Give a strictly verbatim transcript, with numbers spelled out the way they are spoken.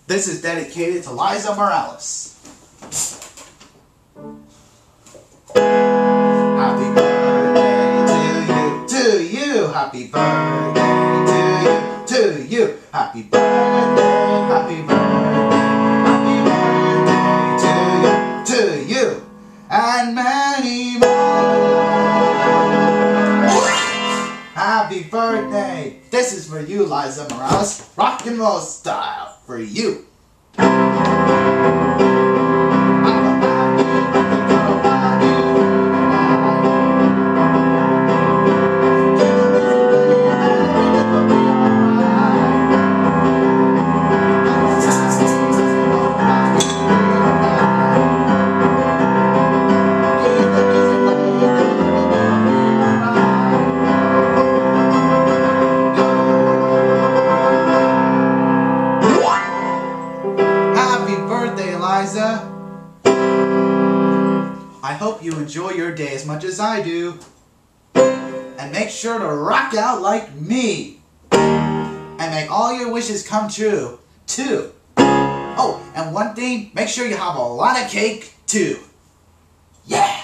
This is dedicated to Liza Morales. Happy birthday to you, to you. Happy birthday to you, to you. Happy birthday, happy birthday, happy birthday to you, to you, and many more. Happy birthday. This is for you, Liza Morales. Rock and roll style for you. Liza, I hope you enjoy your day as much as I do, and make sure to rock out like me, and make all your wishes come true, too. Oh, and one thing, make sure you have a lot of cake, too. Yeah!